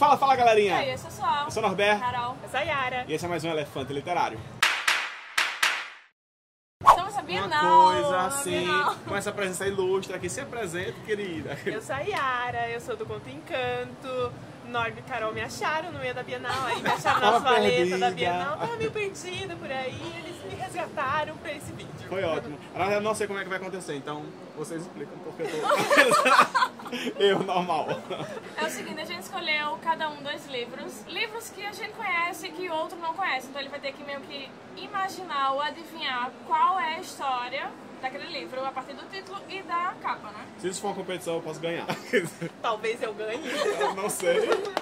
Fala, galerinha! E aí, pessoal? Eu sou o Norberto. Carol. Eu sou a Yara. E esse é mais um Elefante Literário. Estamos a Bienal. Uma coisa assim, com essa presença ilustre aqui. Se apresente, querida. Eu sou a Yara, eu sou do Conto Encanto. Norb e Carol me acharam no meio da Bienal, aí me acharam nas Tava valetas perdida. da Bienal. Tava meio perdida por aí, eles me resgataram pra esse vídeo. Foi ótimo. Eu não sei como é que vai acontecer, então vocês explicam porque eu tô... eu, normal. É o seguinte, a gente escolheu cada um 2 livros. Livros que a gente conhece e que o outro não conhece. Então ele vai ter que meio que imaginar ou adivinhar qual é a história daquele livro a partir do título e da capa, né? Se isso for uma competição, eu posso ganhar. Talvez eu ganhe. Eu não sei.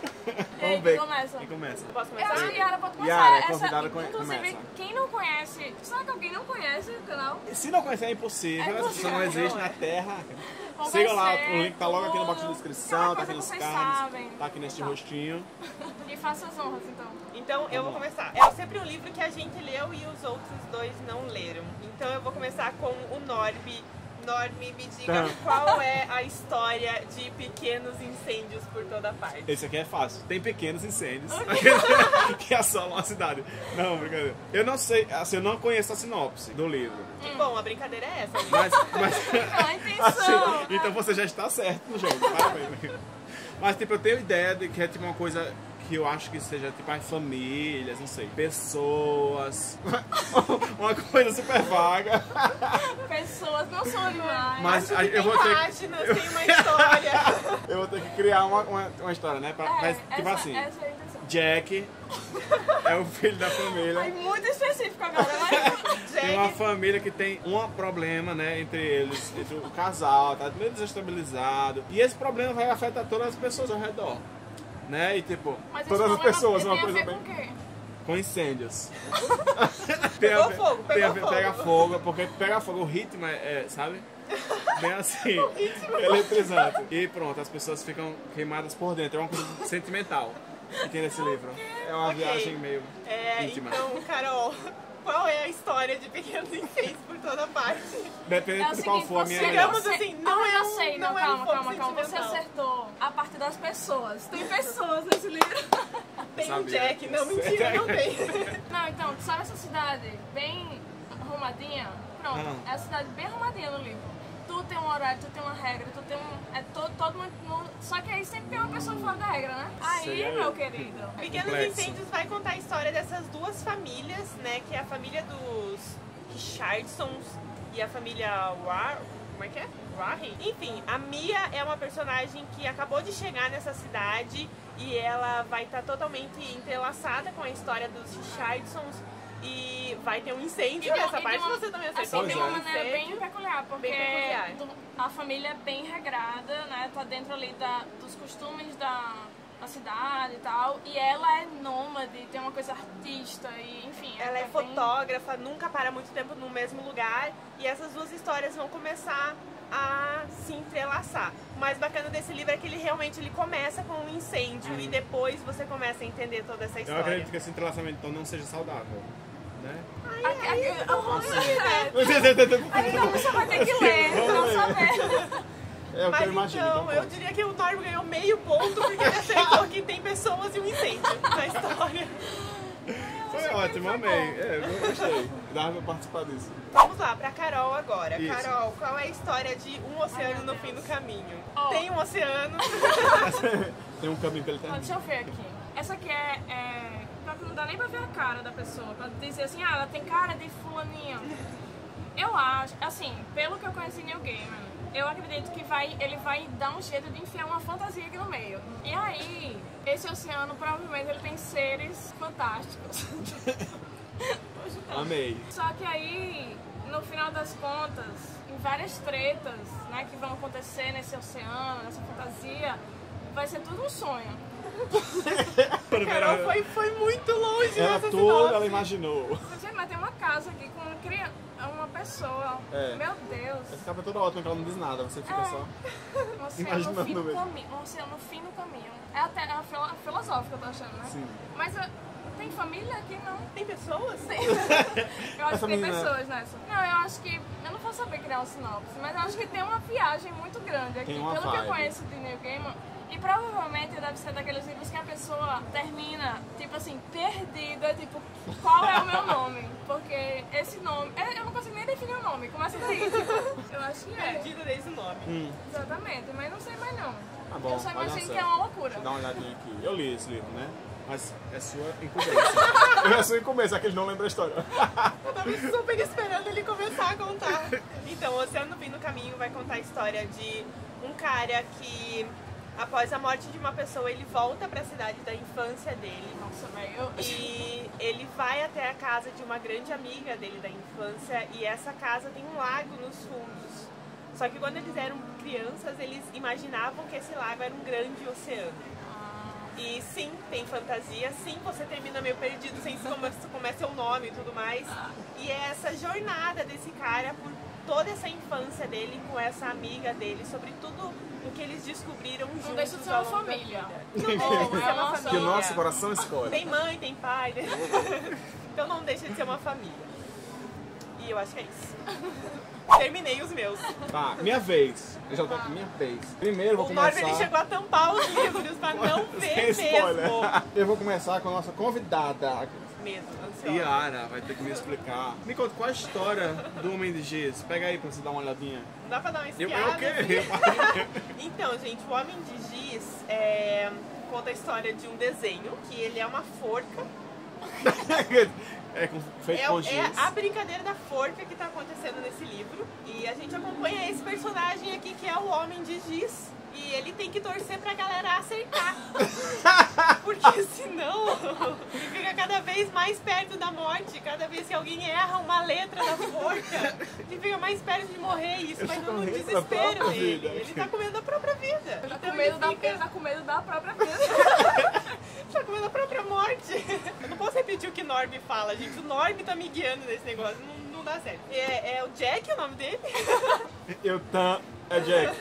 E aí, Vamos ver. quem começa? Quem começa? Posso Eu acho começar? que Yara pode começar. Yara, Essa, convidada, inclusive, começa. quem não conhece... Será que alguém não conhece o canal? Se não conhecer, é impossível. É Essa pessoa não impossível, existe na Terra. Vamos Sigam lá, conhecer o link tá logo aqui no box de tudo. descrição, tá Aquela aqui nos coisa que vocês cards, sabem. tá aqui neste Tá. rostinho. E faça as honras, então. Então eu vou começar. É sempre um livro que a gente leu e os outros 2 não leram. Então eu vou começar com o Norb. Norb, me diga qual é a história de pequenos incêndios por toda parte. Esse aqui é fácil. Tem pequenos incêndios que assolam a cidade. Não, brincadeira. Eu não sei, assim, eu não conheço a sinopse do livro. Que bom, a brincadeira é essa. Mas A intenção. assim, então você já está certo no jogo. Parabéns. Mas tipo, eu tenho ideia de que é tipo uma coisa que eu acho que seja tipo as famílias, não sei, pessoas, uma coisa super vaga. Pessoas não são animais. Mas Acho que eu tem vou ter páginas, tem uma história. eu vou ter que criar uma história, né? Mas, tipo assim, essa é a intenção. Jack é o filho da família. É muito específico agora, mas... Tem uma família que tem um problema, né, entre eles, entre o casal, tá meio desestabilizado. E esse problema vai afetar todas as pessoas ao redor, né? E tipo, Mas esse todas as problema pessoas, tem uma a coisa ver bem... com o quê? Com incêndios. Pegou fogo, pegou fogo. Pega fogo, porque pega fogo, o ritmo sabe? Bem assim, eletrizante. E pronto, as pessoas ficam queimadas por dentro. É uma coisa sentimental que tem nesse livro. É uma viagem meio íntima. Então, Carol, qual é a história de pequenos incêndios por toda parte? Depende É o de qual seguinte, for a minha você- melhor. Digamos assim, não é eu um- sei, não é um fogo calma. Você sentimental. acertou a parte das pessoas. Tem pessoas nesse livro. Tem um Sabia. Jack. Não, mentira, não tem. Não, então, tu sabe essa cidade bem arrumadinha? Pronto, é a cidade bem arrumadinha no livro. Tu tem um horário, tu tem uma regra, tu tem um... É todo mundo... Só que aí sempre tem uma pessoa fora da regra, né? Sei. Aí, meu querido. Pequenos Complexo. Incêndios vai contar a história dessas 2 famílias, né? Que é a família dos Richardsons e a família como é que é? Warren? Enfim, a Mia é uma personagem que acabou de chegar nessa cidade e ela vai estar totalmente entrelaçada com a história dos Richardsons e vai ter um incêndio. Essa parte você também acertou. Assim, tem Pois uma é. maneira bem peculiar, porque Bem peculiar. A família é bem regrada, né? Tá dentro ali dos costumes da cidade e tal. E ela é nômade, tem uma coisa artista e enfim. Ela é bem- fotógrafa, nunca para muito tempo no mesmo lugar e essas 2 histórias vão começar a se entrelaçar. O mais bacana desse livro é que ele começa com um incêndio e depois você começa a entender toda essa Eu história. acredito que esse entrelaçamento então não seja saudável, né? Aí então você vai ter que ler, não saber. É o que Mas eu imagino. então, eu pode. diria que o Norb ganhou meio ponto porque ele acertou que tem pessoas e um incêndio na história. Foi ótimo, amei. Eu gostei. Dava pra participar disso. Vamos lá, pra Carol agora. Isso. Carol, qual é a história de um oceano no fim do caminho? Oh. Tem um oceano. Tem um caminho que ele Ó, deixa termina. eu ver aqui. Essa aqui não dá nem pra ver a cara da pessoa, pra dizer assim, ela tem cara de fulaninha. Eu acho, assim, pelo que eu conheci Neil Gaiman, eu acredito que ele vai dar um jeito de enfiar uma fantasia aqui no meio. E aí, esse oceano provavelmente ele tem seres fantásticos. Amei. Só que aí, no final das contas, em várias tretas, né, que vão acontecer nesse oceano, nessa fantasia, vai ser tudo um sonho. Carol foi muito longe Ela nessa tudo, sinopse. ela imaginou. Mas tem uma casa aqui com uma pessoa. É. Meu Deus. Essa capa é toda ótima, que ela não diz nada, você fica só... Um oceano Imaginando no fim do mesmo. caminho. Um oceano no fim do caminho. É até filosófico, eu tô achando, né? Sim. Mas tem família aqui, não? Tem pessoas? Tem. Eu acho Essa que tem menina- pessoas nessa. Não, eu acho que... Eu não vou saber criar um sinopse, mas eu acho que tem uma viagem muito grande aqui. Tem uma Pelo que eu vibe. conheço de Neil Gaiman, E provavelmente deve ser daqueles livros que a pessoa termina, tipo assim, perdida, tipo, qual é o meu nome? Porque esse nome, eu não consigo nem definir o nome, começa daí, tipo, eu acho que é. Perdido desse nome. Exatamente, mas não sei mais não. Tá bom, Eu só vai dar imagino que certo. é uma loucura. Deixa eu dar uma olhadinha aqui. Eu li esse livro, né? Mas é sua incumbência. É sua incumbência, é que eles não lembram a história. Eu tava super esperando ele começar a contar. Então, O Oceano do Fim do Caminho vai contar a história de um cara que, após a morte de uma pessoa, ele volta pra cidade da infância dele. Nossa, velho. E ele vai até a casa de uma grande amiga dele da infância, e essa casa tem um lago nos fundos. Só que quando eles eram crianças, eles imaginavam que esse lago era um grande oceano. E sim, tem fantasia, sim, você termina meio perdido sem como é seu nome e tudo mais. E é essa jornada desse cara por toda essa infância dele com essa amiga dele, sobre tudo o que eles descobriram juntos. Não deixa de ser ao uma longo da família. vida. Não deixa de ser uma Que o família. nosso coração escolhe. Tem mãe, tem pai, né? Então não deixa de ser uma família. E eu acho que é isso. Terminei os meus. Tá, minha vez. Eu já tô aqui, minha vez. Primeiro eu vou O Norby, ele começar... chegou a tampar os livros pra não ver Sem spoiler. mesmo. Eu vou começar com a nossa convidada. Medo, ansiosa. Yara vai ter que me explicar. Me conta, qual a história do Homem de Giz? Pega aí pra você dar uma olhadinha. Não dá pra dar uma Eu espiada? o quê? Então, gente, o Homem de Giz conta a história de um desenho, que ele é uma forca. Feito com giz. É a brincadeira da forca que tá acontecendo nesse livro. E a gente acompanha esse personagem aqui, que é o Homem de Giz. E ele tem que torcer pra galera acertar. Porque senão ele fica cada vez mais perto da morte. Cada vez que alguém erra uma letra da forca, ele fica mais perto de morrer. E isso vai tá dando um comendo a própria desespero nele. vida. Ele tá comendo a própria vida. Ele tá Então com medo, ele fica- ele tá com medo da própria vida. tá comendo a própria morte. Eu não posso repetir o que Norby fala, gente. O Norby tá me guiando nesse negócio. Não dá certo. É o Jack o nome dele? É Jack.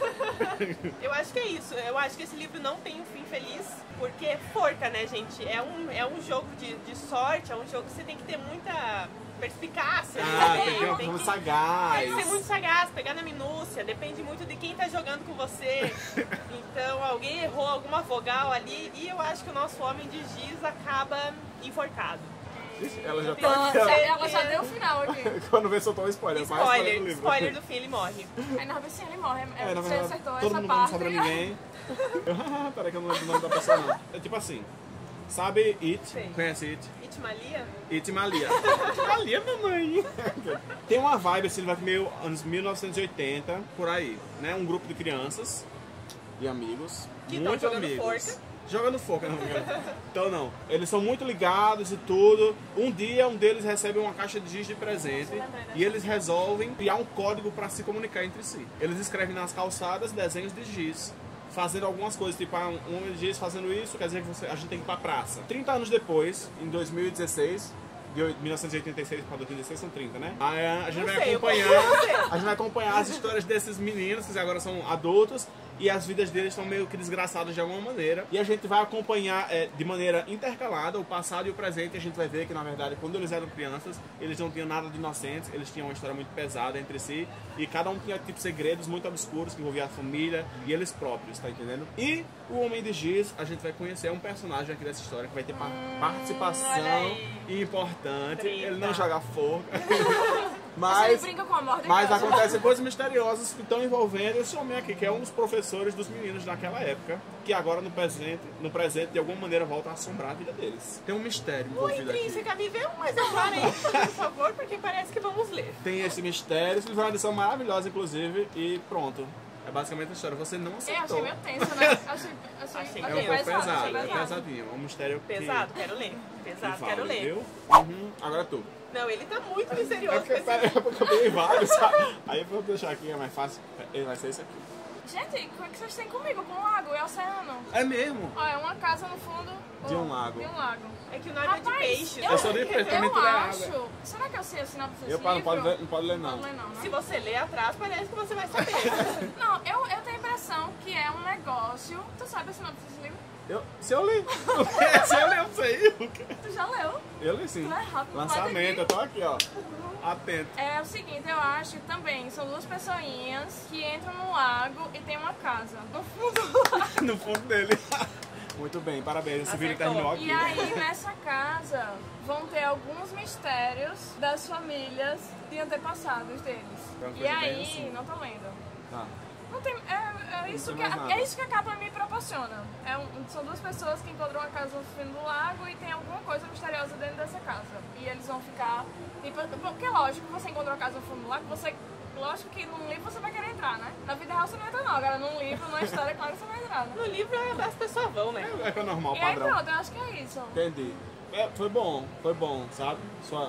Eu acho que é isso. Eu acho que esse livro não tem um fim feliz. Porque forca, né, gente? É um jogo de sorte. É um jogo que você tem que ter muita perspicácia. Ah, tem que tem ser que- muito sagaz. Tem que ser muito sagaz, pegar na minúcia, depende muito de quem tá jogando com você. Então alguém errou alguma vogal ali e eu acho que o nosso Homem de Giz acaba enforcado. Ixi, ela já Então, tá... Ela já deu o final aqui. Quando vê, soltou um spoiler. mais spoiler do livro. Spoiler do fim, ele morre. Aí na sim, ele morre. É, na Você verdade, acertou todo essa mundo não parte. sobra ninguém. Peraí que eu não lembro o nome da pessoa não. É tipo assim, sabe It? Sei. Conhece It? Itmalia? It Malia. Malia, mamãe. Tem uma vibe, assim, vai meio anos 1980, por aí, né? Um grupo de crianças e amigos, Que muito tão jogando amigos. forca. Jogando forca, não. Então não. Eles são muito ligados e tudo. Um dia, um deles recebe uma caixa de giz de presente e eles resolvem criar um código para se comunicar entre si. Eles escrevem nas calçadas desenhos de giz, fazendo algumas coisas, tipo, um homem de giz fazendo isso, quer dizer que a gente tem que ir pra praça. 30 anos depois, em 2016, de 1986 para 2016 são 30, né? A gente Não vai sei, eu acompanhar, posso dizer. a gente vai acompanhar as histórias desses meninos que agora são adultos e as vidas deles estão meio que desgraçadas de alguma maneira. E a gente vai acompanhar de maneira intercalada o passado e o presente. E a gente vai ver que, na verdade, quando eles eram crianças, eles não tinham nada de inocentes, eles tinham uma história muito pesada entre si. E cada um tinha, tipo, segredos muito obscuros que envolviam a família e eles próprios, tá entendendo? E o Homem de Giz, a gente vai conhecer um personagem aqui dessa história que vai ter olha participação aí. importante. Treta. Ele não joga forca. Mas ele Mas... brinca com a morte. Mas acontecem coisas misteriosas que estão envolvendo esse homem aqui, que é um dos professores dos meninos daquela época, que agora no presente de alguma maneira volta a assombrar a vida deles. Tem um mistério O envolvido aqui. Intrínseca, me vê um exemplar aí, por favor, porque parece que vamos ler. Tem esse mistério, esse livro é uma edição maravilhosa, inclusive, e pronto. É basicamente a história. Você não Eu acertou. achei meio tenso, né? Achei É um bem pouco pesado, pesado, achei é pesado. pesadinho. É um mistério Pesado, quero ler. que Pesado, vale, quero ler. viu? Agora tu. Não, ele tá muito É misterioso porque, com esse porque eu peguei vários, sabe? Aí eu vou deixar aqui, é mais fácil. Ele vai ser esse aqui. Gente, como é que vocês têm comigo? Com um lago e oceano? É mesmo? Ó, é uma casa no fundo De um lago. De um lago. É que o nome é de peixe. Eu sou de peixe, pra mim Eu tudo é acho. água. Será que eu sei a sinopse desse Eu não livro? pode ler não. Não ler não, né? Se você ler atrás, parece que você vai saber. Não, eu tenho a impressão que é um negócio... Tu sabe a sinopse desse livro? Se eu li. Se eu li, eu sei. Tu já leu? Eu li sim. Tu é rápido, Lançamento, eu tô aqui, ó. Atento. É o seguinte, eu acho que também são duas pessoinhas que entram no lago e tem uma casa no fundo do lago. No fundo dele. Muito bem, parabéns. Esse vídeo terminou aqui. E aí, nessa casa, vão ter alguns mistérios das famílias de antepassados deles. É uma E coisa bem aí, assim. não tô lendo. Tá. Não tem, é isso tem mais nada. é isso que a capa me proporciona. São duas pessoas que encontram uma casa no fim do lago e tem alguma coisa misteriosa dentro dessa casa. E eles vão ficar... Tipo, porque é lógico que você encontra uma casa no fundo do lago, lógico que num livro você vai querer entrar, né? Na vida real você não entra não, agora num livro, numa história, claro que você vai entrar, né? No livro as pessoas vão, né? É que é normal, E aí padrão. pronto, eu acho que é isso. Entendi. Foi bom, sabe?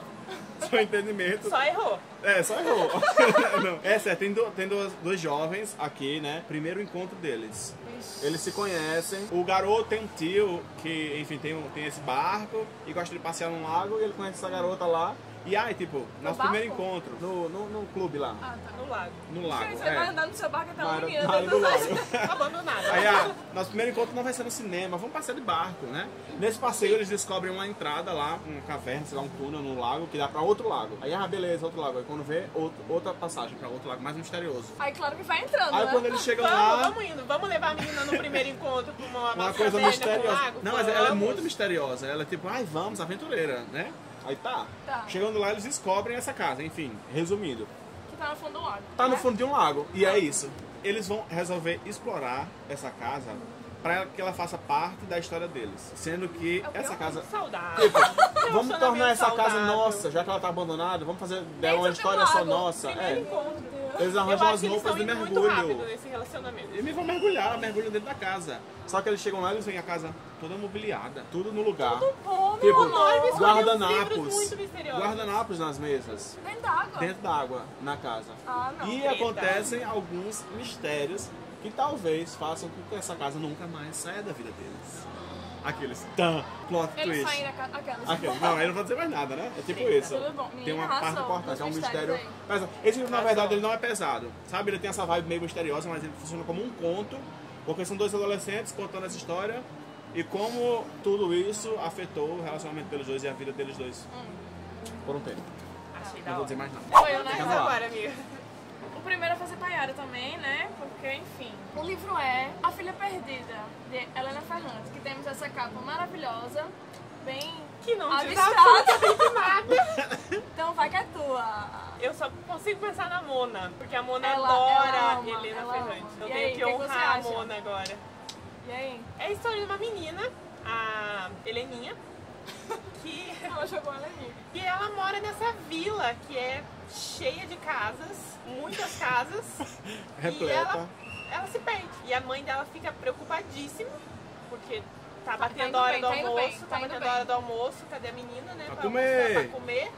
Seu entendimento. Só errou. Só errou. Não. É certo, tem dois jovens aqui, né? Primeiro encontro deles. Eles se conhecem. O garoto tem um tio que, enfim, tem esse barco e gosta de passear num lago e ele conhece essa garota lá. E aí, tipo, nosso primeiro encontro no clube lá. Ah, tá. No lago. No lago. Você vai andar no seu barco até uma menina Na área dentro do do lago. Abandonado. Aí, nosso primeiro encontro não vai ser no cinema, vamos passear de barco, né? Nesse passeio eles descobrem uma entrada lá, uma caverna, sei lá, um túnel no lago que dá pra outro lago. Aí, beleza, outro lago. Aí quando vê, outra passagem pra outro lago mais misterioso. Aí claro que vai entrando, Aí né? quando eles chegam lá... Vamos indo. Vamos levar a menina no primeiro encontro pra uma coisa caverna misteriosa. com lago? Não, mas ela é muito misteriosa. Ela é tipo, vamos, aventureira, né? Aí tá. Chegando lá, eles descobrem essa casa. Enfim, resumindo. Que tá no fundo do lago. Tá no fundo de um lago. E é isso. Eles vão resolver explorar essa casa pra que ela faça parte da história deles. Sendo que essa casa... Saudável. Vamos tornar essa casa saudável. nossa, já que ela tá abandonada, vamos fazer dela uma Dentro do história só lago. nossa. Primeiro encontro. Eles Eu arranjam acho as que eles roupas de estão indo muito rápido mergulho. nesse relacionamento. E me vão mergulham dentro da casa. Só que eles chegam lá e eles veem a casa toda mobiliada, tudo no lugar. Bom, meu Tipo, amor. livros guardanapos. muito misteriosos. Guardanapos nas mesas. Dentro d'água. Dentro da água, na casa. Ah, não. E treta. acontecem alguns mistérios que talvez façam com que essa casa nunca mais saia da vida deles. Aqueles plot Eles twist. saem da casa. Não, aí não vou dizer mais nada, né? É tipo isso. Tudo bom. Tem uma Menina, parte arrasou importante, é um nos mistério. mistérios Mas esse livro, na verdade, ele não é pesado. Sabe? Ele tem essa vibe meio misteriosa, mas ele funciona como um conto. Porque são dois adolescentes contando essa história. E como tudo isso afetou o relacionamento deles dois e a vida deles dois. Por um tempo. Achei Não da vou hora. dizer mais nada. Foi eu, né? Fica Mas no ar. agora, amiga. O primeiro é fazer Paiara também, né? Porque, enfim. O livro é A Filha Perdida, de Helena Ferrante, que temos essa capa maravilhosa, bem Que não diz abstrata. absolutamente nada. Então vai que é tua. Eu só consigo pensar na Mona, porque a Mona Ela adora ama, Helena ela Ferrante. ama. Eu E tenho aí, que o que você honrar a acha? Mona agora. E aí? É a história de uma menina, a Heleninha, que Ela jogou ela ali. E ela mora nessa vila que é cheia de casas, muitas casas. E Repleta. ela se perde. E a mãe dela fica preocupadíssima, porque tá batendo indo a hora bem, do tá indo almoço, bem, tá tá indo batendo bem. a hora do almoço, cadê a menina, né? Pra Pra comer. almoçar, pra comer.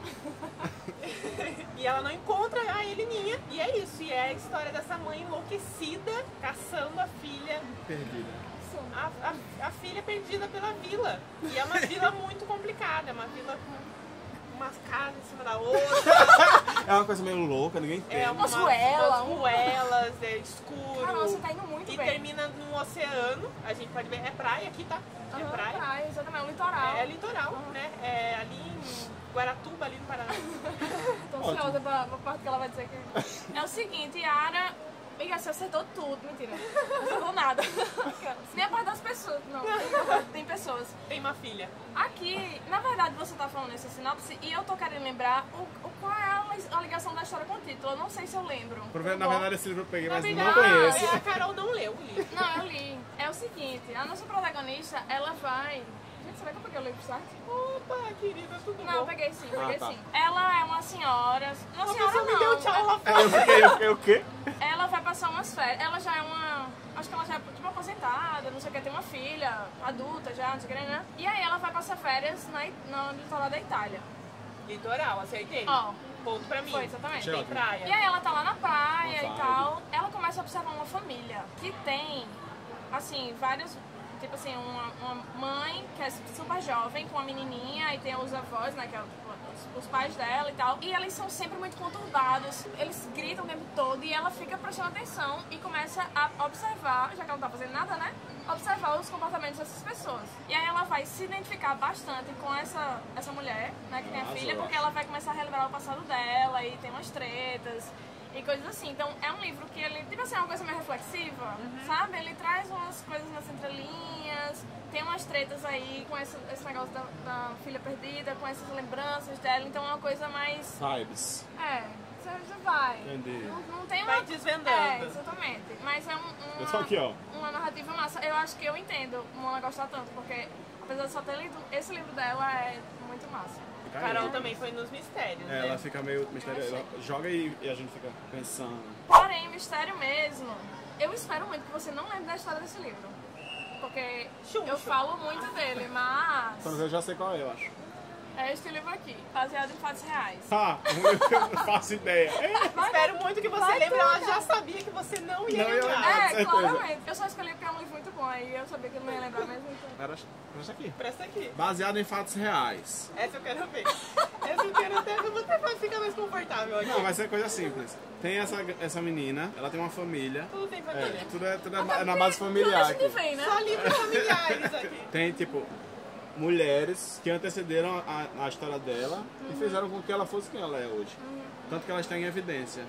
E ela não encontra a Heleninha. E é isso, e é a história dessa mãe enlouquecida, caçando a filha. Perdida. A filha perdida pela vila. E é uma vila muito complicada, é uma vila com umas casas em cima da outra. É uma coisa meio louca, ninguém entende. É Umas ruelas, ruelas, é escuro. Caramba, você tá indo muito e bem. termina num oceano. A gente pode ver, é praia aqui, tá? É Aham, praia. exatamente, o litoral. É litoral, né? É ali em Guaratuba, ali no Paraná. Tô ansiosa pra parte que ela vai dizer que... É o seguinte, Yara... Amiga, você acertou tudo. Mentira. Não acertou nada. Nem a parte das pessoas. Não, tem pessoas. Tem uma filha. Aqui, na verdade, você tá falando nessa sinopse e eu tô querendo lembrar qual é a ligação da história com o título. Eu não sei se eu lembro. Na verdade, esse livro eu peguei, mas Amiga, não conheço. A Carol não leu o livro. Não, eu li. É o seguinte, a nossa protagonista, ela vai... Gente, será que eu peguei o livro certo? Opa, querida, tudo Não, eu bom? peguei sim, peguei tá. sim. Ela é uma senhora... Uma A senhora pessoa me não. deu tchau lá fora. Eu fiquei o quê? Ela vai passar umas férias. Ela já é uma... Acho que ela já é tipo aposentada, não sei o que, tem uma filha adulta já, não sei o que, né? E aí ela vai passar férias no litoral da Itália. Litoral, acertei. Ó, Ponto pra mim. foi, exatamente. Tem praia. E aí ela tá lá na praia Uma e tal. Ela começa a observar uma família que tem, assim, vários... Tipo assim, uma mãe que é super jovem, com uma menininha, e tem os avós, né, que é os pais dela e tal. E eles são sempre muito conturbados, eles gritam o tempo todo e ela fica prestando atenção e começa a observar, já que ela não tá fazendo nada, né? observar os comportamentos dessas pessoas. E aí ela vai se identificar bastante com essa mulher, né, que tem a filha, porque ela vai começar a relembrar o passado dela e tem umas tretas e coisas assim. Então é um livro que ele, tipo assim, é uma coisa meio reflexiva, sabe? Ele traz umas coisas nas entrelinhas, tem umas tretas aí com esse negócio da filha perdida, com essas lembranças dela, então é uma coisa mais... Vibes. Você vai. Entendi. Não tem Vai uma... desvendando. Exatamente. Mas é Eu tô aqui, ó. uma narrativa massa. Eu acho que eu entendo Mona gostar tanto, porque apesar de só ter lido, esse livro dela é muito massa. Carol também foi nos mistérios, né? Ela fica meio misteriosa. Ela joga e a gente fica pensando. Porém, mistério mesmo, eu espero muito que você não lembre da história desse livro. Porque eu falo muito dele, mas... Quando eu já sei qual é, eu acho. É este livro aqui, baseado em fatos reais. Eu não faço ideia. Espero muito que você lembre. Ela já sabia que você não ia lembrar. certeza. Claramente. Eu só escolhi porque é um livro muito bom, aí eu sabia que eu não ia lembrar mesmo. Então... Era essa aqui. Presta aqui. Baseado em fatos reais. Essa eu quero ver. Essa eu quero até ver. Vou até ficar mais confortável aqui. Não, vai ser coisa simples. Tem essa menina, ela tem uma família. Tudo tem família. Tudo é na base familiar Tudo que aqui. vem, né? Só livros familiares aqui. Tem, tipo, mulheres que antecederam a história dela e fizeram com que ela fosse quem ela é hoje. Tanto que ela está em evidência.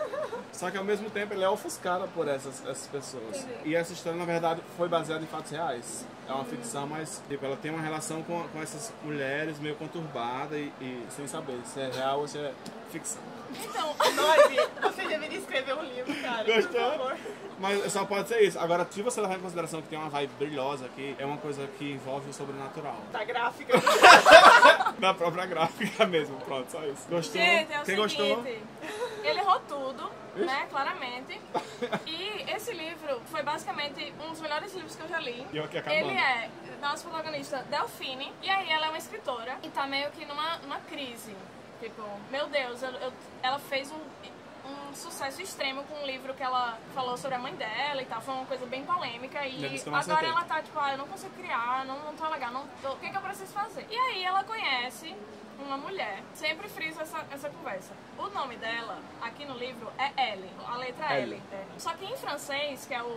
Só que ao mesmo tempo ela é ofuscada por essas pessoas. E essa história, na verdade, foi baseada em fatos reais. É uma ficção, mas tipo, ela tem uma relação com essas mulheres meio conturbada e sem saber se é real ou se é ficção. Então, Noive, você deveria escrever um livro, cara. Gostou? Por favor. Mas só pode ser isso. Agora, se você levar em consideração que tem uma vibe brilhosa aqui, é uma coisa que envolve o sobrenatural. Tá gráfica. Na própria gráfica mesmo, pronto, só isso. Gostou? gente, é o Quem seguinte, gostou? ele errou tudo, né, claramente. E esse livro foi basicamente um dos melhores livros que eu já li. E eu aqui acabando. Ele é da nossa protagonista Delphine, e aí ela é uma escritora e tá meio que numa crise. Tipo, meu Deus, ela fez um sucesso extremo com um livro que ela falou sobre a mãe dela e tal. Foi uma coisa bem polêmica. E agora ela tá tipo, eu não consigo criar, não tô legal, o que eu preciso fazer? E aí ela conhece uma mulher, sempre frisa essa conversa. O nome dela, aqui no livro, é Ellie, a letra L. Só que em francês, que é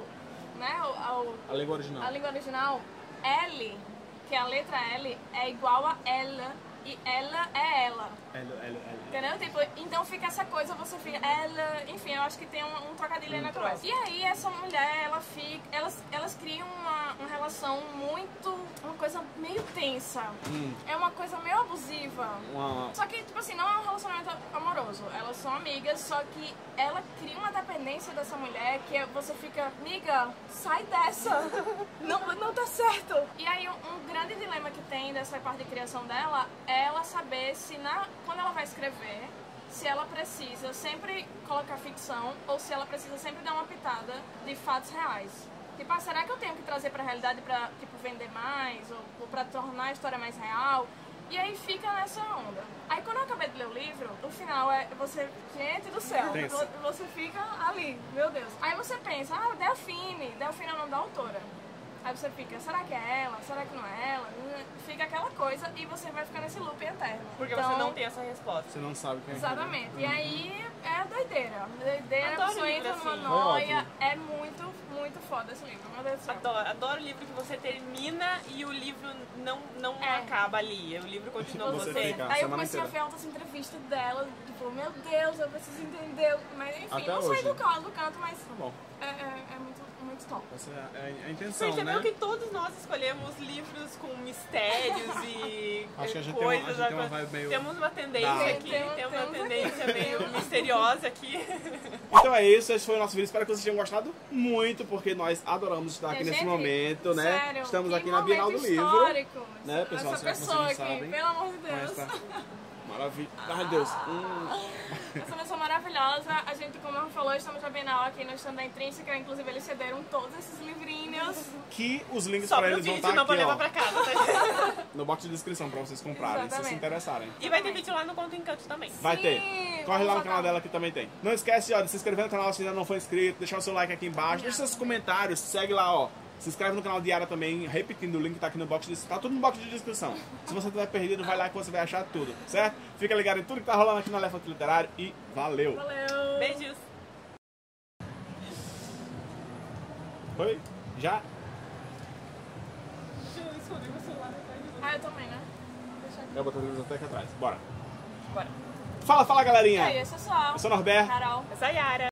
A língua original. a língua original, L, que é a letra L, é igual a ela, e ela é ela. Entendeu? Tipo, então fica essa coisa, você fica, ela, enfim, eu acho que tem um trocadilho aí na conversa. E aí essa mulher, elas criam uma relação uma coisa meio tensa. É uma coisa meio abusiva. Só que, tipo assim, não é um relacionamento amoroso. Elas são amigas, só que ela cria uma dependência dessa mulher que você fica, amiga, sai dessa. Não tá certo. E aí um grande dilema que tem dessa parte de criação dela é ela saber se quando ela vai escrever, se ela precisa sempre colocar ficção ou se ela precisa sempre dar uma pitada de fatos reais. Tipo, será que eu tenho que trazer pra realidade pra, tipo, vender mais ou pra tornar a história mais real? E aí fica nessa onda. Aí quando eu acabei de ler o livro, o final é você, gente do céu, você fica ali, meu Deus. Aí você pensa, Delphine é o nome da autora. Aí você fica, será que é ela? Será que não é ela? Fica aquela coisa e você vai ficar nesse loop eterno. Porque então, você não tem essa resposta. Você não sabe quem é. Exatamente. E aí é doideira. Doideira, a pessoa entra numa assim. noia. É muito, muito foda esse livro. Meu Deus do céu. Adoro livro que você termina e o livro não acaba ali. O livro continua Você você. fica a Aí eu semana comecei a inteira. ver outras entrevistas dela, tipo, meu Deus, eu preciso entender. Mas enfim, Até não saí hoje. do canto, mas Tá bom. é muito top. Essa é a intenção, Percebeu né? que todos nós escolhemos livros com mistérios e Acho que a gente coisas. tem uma vibe meio Temos uma tendência dark. aqui, temos uma tendência meio misteriosa aqui. Então é isso, esse foi o nosso vídeo. Espero que vocês tenham gostado muito, porque nós adoramos estar aqui nesse Gente, momento, né? sério, Estamos que aqui na Bienal do momento Livro. histórico. Né, pessoal? Essa Será que vocês pessoa não aqui, sabem? pelo amor de Com Deus. essa maravilha. Ai, Deus. Essa pessoa maravilhosa. A gente, como ela falou, estamos na Bienal aqui no stand da Intrínseca. Inclusive, eles cederam todos esses livrinhos. Que os links Só pra pro eles vão vídeo, estar não pra aqui, levar ó, pra casa. Tá? no box de descrição pra vocês comprarem, se vocês se Exatamente. interessarem. E vai ter vídeo lá no Conto Encanto também. Vai Sim, ter. Corre lá no vamos canal botar. dela que também tem. Não esquece, ó, de se inscrever no canal se ainda não for inscrito, deixar o seu like aqui embaixo, deixa seus comentários, segue lá, ó. Se inscreve no canal de Yara também, repetindo, o link tá aqui no box de descrição. Tá tudo no box de descrição. Se você tiver perdido, vai lá que você vai achar tudo, certo? Fica ligado em tudo que tá rolando aqui no Elefante Literário e valeu! Valeu! Beijos. Foi? Já? escondendo o celular atrás de você. Ah, eu também, né? Deixa aqui. Eu vou botar a televisão até aqui atrás. Bora. Bora. Fala, E galerinha. aí, esse é só. Eu sou o Norberto. Carol. Essa é a Yara.